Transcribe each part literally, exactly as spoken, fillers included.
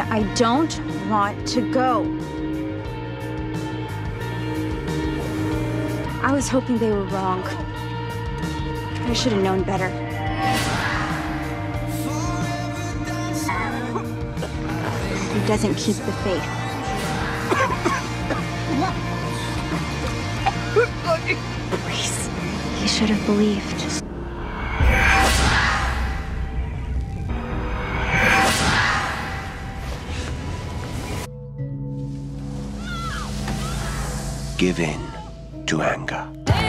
I don't want to go. I was hoping they were wrong. I should have known better. He doesn't keep the faith. Please, he should have believed. Give in to anger.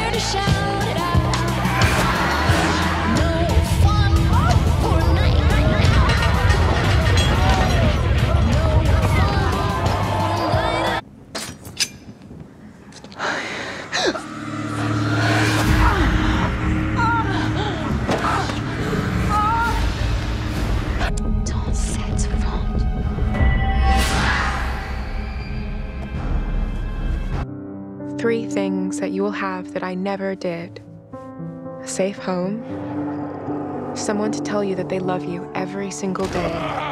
Three things that you will have that I never did. A safe home, someone to tell you that they love you every single day,